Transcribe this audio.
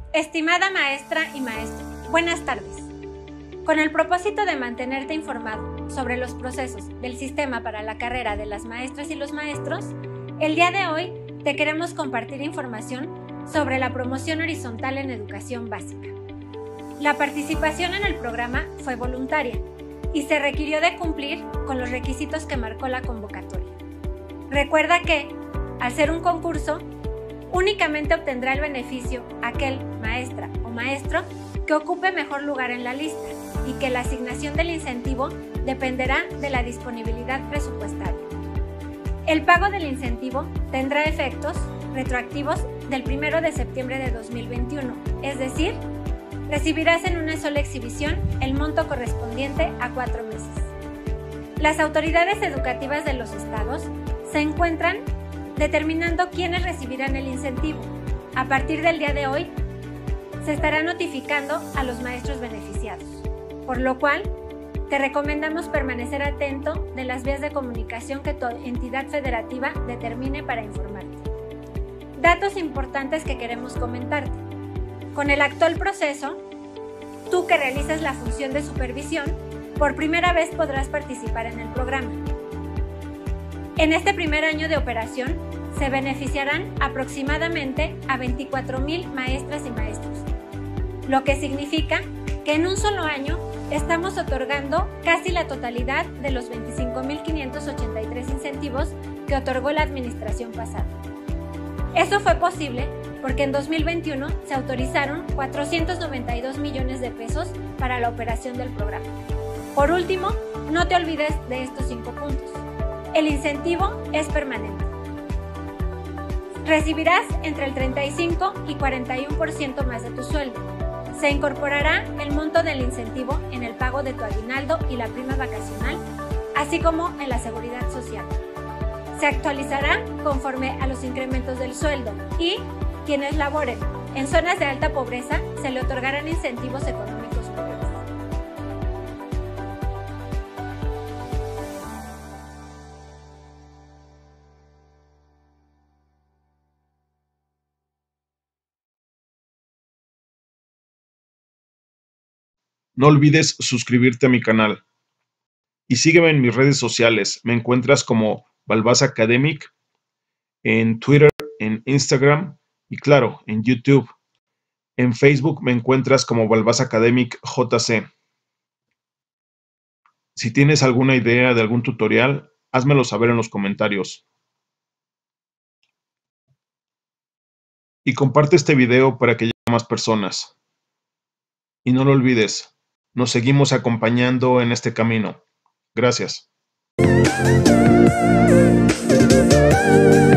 Estimada maestra y maestro, buenas tardes. Con el propósito de mantenerte informado sobre los procesos del sistema para la carrera de las maestras y los maestros, el día de hoy te queremos compartir información sobre la promoción horizontal en educación básica. La participación en el programa fue voluntaria y se requirió de cumplir con los requisitos que marcó la convocatoria. Recuerda que, al ser un concurso, únicamente obtendrá el beneficio aquel maestra o maestro que ocupe mejor lugar en la lista y que la asignación del incentivo dependerá de la disponibilidad presupuestaria. El pago del incentivo tendrá efectos retroactivos del 1 de septiembre de 2021, es decir, recibirás en una sola exhibición el monto correspondiente a 4 meses. Las autoridades educativas de los estados se encuentran determinando quiénes recibirán el incentivo. A partir del día de hoy, se estará notificando a los maestros beneficiados, por lo cual te recomendamos permanecer atento de las vías de comunicación que tu entidad federativa determine para informarte. Datos importantes que queremos comentarte. Con el actual proceso, tú que realizas la función de supervisión, por primera vez podrás participar en el programa. En este primer año de operación, se beneficiarán aproximadamente a 24,000 maestras y maestros, lo que significa que en un solo año estamos otorgando casi la totalidad de los 25,583 incentivos que otorgó la administración pasada. Eso fue posible porque en 2021 se autorizaron 492 millones de pesos para la operación del programa. Por último, no te olvides de estos 5 puntos. El incentivo es permanente. Recibirás entre el 35 y 41% más de tu sueldo. Se incorporará el monto del incentivo en el pago de tu aguinaldo y la prima vacacional, así como en la seguridad social. Se actualizará conforme a los incrementos del sueldo y quienes laboren en zonas de alta pobreza se le otorgarán incentivos económicos mayores. No olvides suscribirte a mi canal y sígueme en mis redes sociales. Me encuentras como Balbás Academic en Twitter, en Instagram y claro, en YouTube. En Facebook me encuentras como Balbás Academic JC. Si tienes alguna idea de algún tutorial, házmelo saber en los comentarios. Y comparte este video para que llegue a más personas. Y no lo olvides, nos seguimos acompañando en este camino. Gracias.